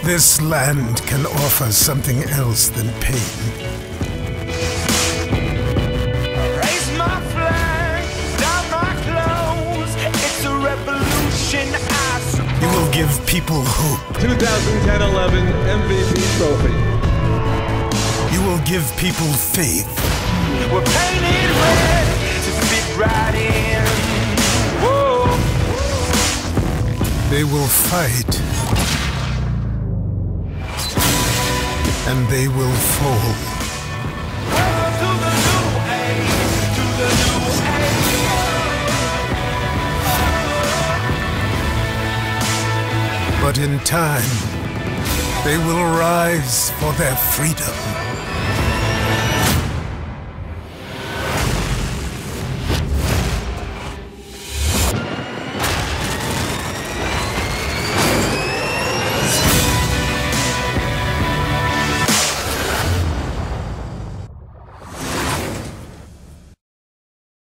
This land can offer something else than pain. Raise my flag, down my clothes. It's a revolution, I suppose. You will give people hope. 2010-11 MVP trophy. You will give people faith. We're painted red to fit right in. Whoa. They will fight. And they will fall. To the new age, to the new age. But in time, they will rise for their freedom.